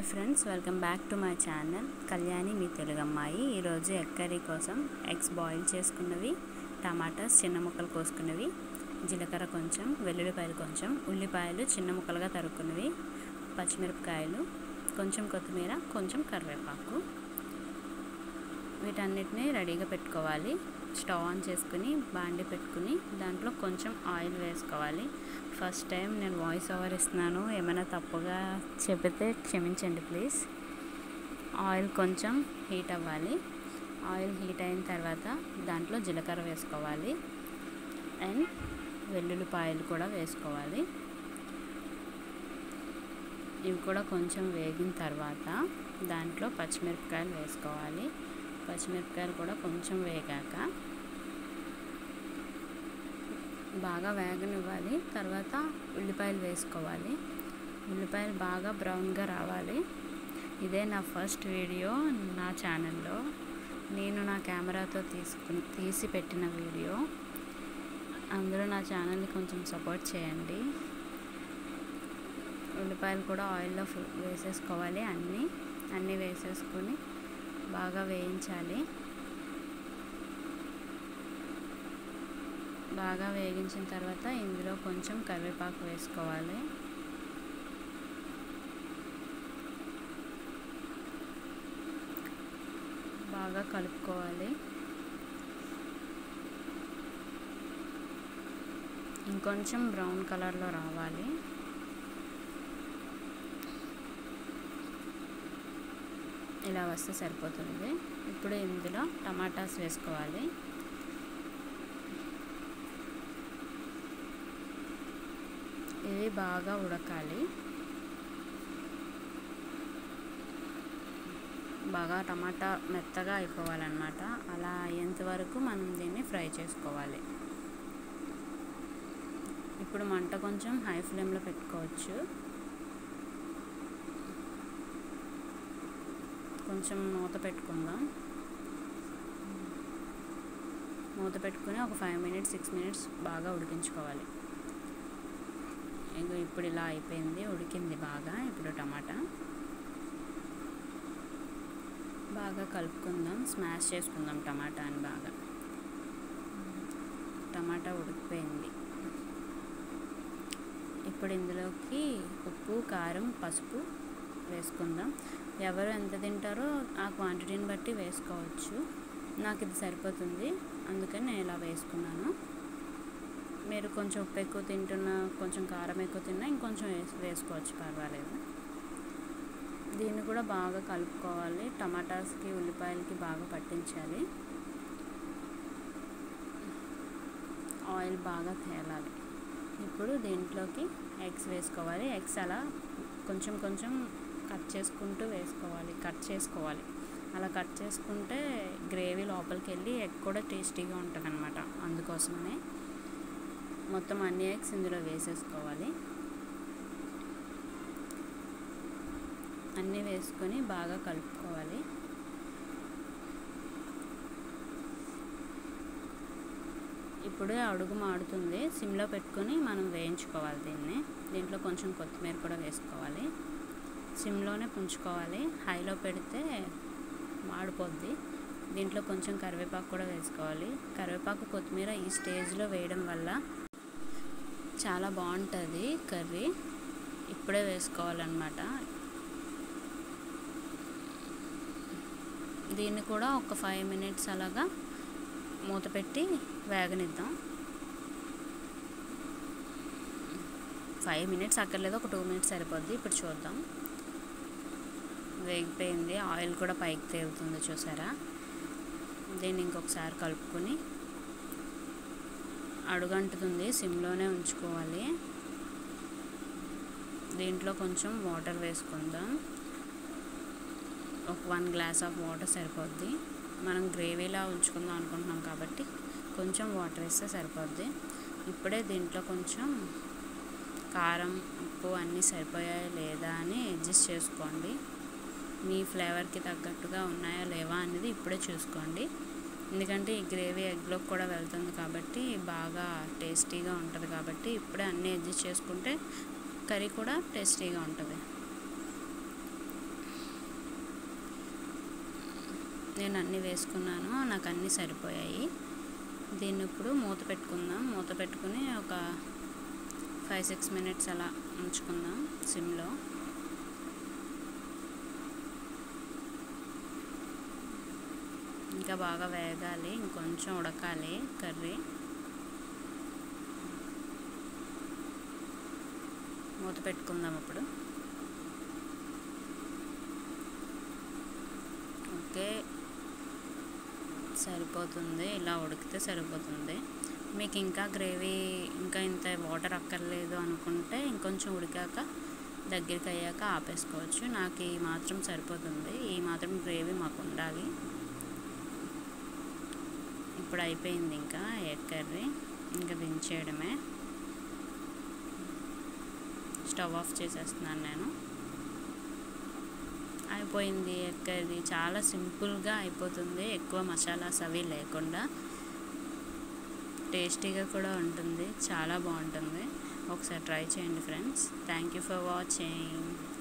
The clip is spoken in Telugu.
Hi friends, welcome back to my channel Kalyani మీ తెలుగు అమ్మాయి. ఈరోజు ఎగ్ కర్రీ కోసం ఎగ్స్ బాయిల్ చేసుకున్నవి, టమాటాస్ చిన్న ముక్కలు కోసుకున్నవి, జీలకర్ర కొంచెం, వెల్లుల్లిపాయలు కొంచెం, ఉల్లిపాయలు చిన్న ముక్కలుగా తరుక్కున్నవి, పచ్చిమిరపకాయలు, కొంచెం కొత్తిమీర, కొంచెం కరివేపాకు, వీటన్నిటిని రెడీగా పెట్టుకోవాలి. స్టవ్ ఆన్ చేసుకుని బాండి పెట్టుకుని దాంట్లో కొంచెం ఆయిల్ వేసుకోవాలి. ఫస్ట్ టైం నేను వాయిస్ ఓవర్ ఇస్తున్నాను, ఏమైనా తప్పుగా చెబితే క్షమించండి ప్లీజ్. ఆయిల్ కొంచెం హీట్ అవ్వాలి. ఆయిల్ హీట్ అయిన తర్వాత దాంట్లో జీలకర్ర వేసుకోవాలి అండ్ వెల్లుల్లిపాయలు కూడా వేసుకోవాలి. ఇవి కూడా కొంచెం వేగిన తర్వాత దాంట్లో పచ్చిమిరపకాయలు వేసుకోవాలి. పచ్చిమిరపకాయలు కూడా కొంచెం వేగాక బాగా వేగనివ్వాలి. తర్వాత ఉల్లిపాయలు వేసుకోవాలి. ఉల్లిపాయలు బాగా బ్రౌన్గా రావాలి. ఇదే నా ఫస్ట్ వీడియో నా ఛానల్లో. నేను నా కెమెరాతో తీసి పెట్టిన వీడియో. అందరూ నా ఛానల్ని కొంచెం సపోర్ట్ చేయండి. ఉల్లిపాయలు కూడా ఆయిల్లో వేసేసుకోవాలి. అన్నీ వేసేసుకొని బాగా వేయించాలి. బాగా వేగించిన తర్వాత ఇందులో కొంచెం కరివేపాకు వేసుకోవాలి. బాగా కలుపుకోవాలి. ఇంకొంచెం బ్రౌన్ కలర్లో రావాలి. ఇలా వస్తే సరిపోతుంది. ఇప్పుడు ఇందులో టమాటాస్ వేసుకోవాలి. ఇవి బాగా ఉడకాలి. బాగా టమాటా మెత్తగా అయిపోవాలన్నమాట. అలా అయ్యేంత వరకు మనం దీన్ని ఫ్రై చేసుకోవాలి. ఇప్పుడు మంట కొంచెం హై ఫ్లేమ్లో పెట్టుకోవచ్చు. కొంచెం మూత పెట్టుకుందాం. మూత పెట్టుకుని ఒక 5 minutes 6 minutes బాగా ఉడికించుకోవాలి. ఇప్పుడు ఇలా అయిపోయింది, ఉడికింది బాగా. ఇప్పుడు టమాటా బాగా కలుపుకుందాం, స్మాష్ చేసుకుందాం టమాటాని బాగా. టమాటా ఉడికిపోయింది. ఇప్పుడు ఇందులోకి ఉప్పు, కారం, పసుపు వేసుకుందాం. ఎవరు ఎంత తింటారో ఆ క్వాంటిటీని బట్టి వేసుకోవచ్చు. నాకు ఇది సరిపోతుంది, అందుకని నేను ఇలా వేసుకున్నాను. మీరు కొంచెం ఉప్పు ఎక్కువ తింటున్నా, కొంచెం కారం ఎక్కువ తిన్నా ఇంకొంచెం వేసుకోవచ్చు, పర్వాలేదు. దీన్ని కూడా బాగా కలుపుకోవాలి. టమాటాస్కి ఉల్లిపాయలకి బాగా పట్టించాలి. ఆయిల్ బాగా తేలాలి. ఇప్పుడు దీంట్లోకి ఎగ్స్ వేసుకోవాలి. ఎగ్స్ అలా కొంచెం కొంచెం కట్ చేసుకోవాలి. అలా కట్ చేసుకుంటే గ్రేవీ లోపలికి వెళ్ళి ఎగ్ కూడా టేస్టీగా ఉంటుంది అన్నమాట. అందుకోసమనే మొత్తం అన్ని ఎగ్స్ ఇందులో వేసేసుకోవాలి. అన్నీ వేసుకొని బాగా కలుపుకోవాలి. ఇప్పుడే అడుగు మాడుతుంది. సిమ్లో పెట్టుకొని మనం వేయించుకోవాలి దీన్ని. దీంట్లో కొంచెం కొత్తిమీర కూడా వేసుకోవాలి. సిమ్లోనే పుంచుకోవాలి. హైలో పెడితే మాడిపోద్ది. దీంట్లో కొంచెం కరివేపాకు కూడా వేసుకోవాలి. కరివేపాకు, కొత్తిమీర ఈ స్టేజ్లో వేయడం వల్ల చాలా బాగుంటుంది కర్రీ. ఇప్పుడే వేసుకోవాలన్నమాట. దీన్ని కూడా ఒక 5 minutes అలాగా మూత పెట్టి వేగనిద్దాం. 5 minutes అక్కర్లేదు, ఒక 2 minutes సరిపోద్ది. ఇప్పుడు చూద్దాం. వేగిపోయింది. ఆయిల్ కూడా పైకి తేలుతుంది, చూసారా? దీన్ని ఇంకొకసారి కలుపుకొని, అడుగంటుతుంది, సిమ్లోనే ఉంచుకోవాలి. దీంట్లో కొంచెం వాటర్ వేసుకుందాం. ఒక 1 glass ఆఫ్ వాటర్ సరిపోద్ది. మనం గ్రేవీలా ఉంచుకుందాం అనుకుంటున్నాం కాబట్టి కొంచెం వాటర్ వేస్తే సరిపోద్ది. ఇప్పుడే దీంట్లో కొంచెం కారం, ఉప్పు అన్నీ సరిపోయాయా లేదా అని అడ్జస్ట్ చేసుకోండి. మీ ఫ్లేవర్కి తగ్గట్టుగా ఉన్నాయా లేవా అనేది ఇప్పుడే చూసుకోండి. ఎందుకంటే ఈ గ్రేవీ ఎగ్లోకి కూడా వెళ్తుంది కాబట్టి బాగా టేస్టీగా ఉంటుంది. కాబట్టి ఇప్పుడే అన్నీ అడ్జస్ట్ చేసుకుంటే కర్రీ కూడా టేస్టీగా ఉంటుంది. ఇప్పుడు దీంట్లో కొంచెం సాల్ట్ వేసుకుందాం. 1 glass ఆఫ్ వాటర్ సరిపోద్ది. మనం గ్రేవీలా ఉంచుకుందాం అనుకుంటున్నాం కాబట్టి కొంచెం వాటర్ వేస్తే సరిపోద్ది. ఇప్పుడే దీంట్లో కొంచెం కారం, ఉప్పు అన్నీ సరిపోయాయా లేదా అని అడ్జస్ట్ చేసుకోండి. మీ ఫ్లేవర్కి తగ్గట్టుగా ఉన్నాయా లేవా అనేది ఇప్పుడే చూసుకోండి. ఎందుకంటే ఈ గ్రేవీ ఎగ్లోకి కూడా వెళ్తుంది కాబట్టి బాగా టేస్టీగా ఉంటుంది. కాబట్టి ఇప్పుడే అన్నీ అడ్జస్ట్ చేసుకుంటే కర్రీ కూడా టేస్టీగా ఉంటుంది. నేను అన్నీ వేసుకున్నాను, నాకు అన్నీ సరిపోయాయి. దీన్ని ఇప్పుడు మూత పెట్టుకుందాం. మూత పెట్టుకుని ఒక 5-6 మినిట్స్ అలా ఉంచుకుందాం సిమ్లో. ఇంకా బాగా వేగాలి, ఇంకొంచెం ఉడకాలి కర్రీ. మూత పెట్టుకుందాం ఇప్పుడు. ఓకే, సరిపోతుంది, ఇలా ఉడికితే సరిపోతుంది. మీకు ఇంకా గ్రేవీ ఇంకా ఇంత వాటర్ అక్కర్లేదు అనుకుంటే ఇంకొంచెం ఉడికాక దగ్గరికి అయ్యాక ఆపేసుకోవచ్చు. నాకు ఈ మాత్రం సరిపోతుంది, ఈ మాత్రం గ్రేవీ మాకు ఉండాలి. ఇప్పుడు అయిపోయింది ఇంకా ఎగ్ కర్రీ, ఇంకా దించేయడమే. స్టవ్ ఆఫ్ చేసేస్తున్నాను నేను. అయిపోయింది ఎగ్ కర్రీ, చాలా సింపుల్గా అయిపోతుంది, ఎక్కువ మసాలాస్ అవి లేకుండా. టేస్టీగా కూడా ఉంటుంది, చాలా బాగుంటుంది. ఒకసారి ట్రై చేయండి friends. Thank you for watching.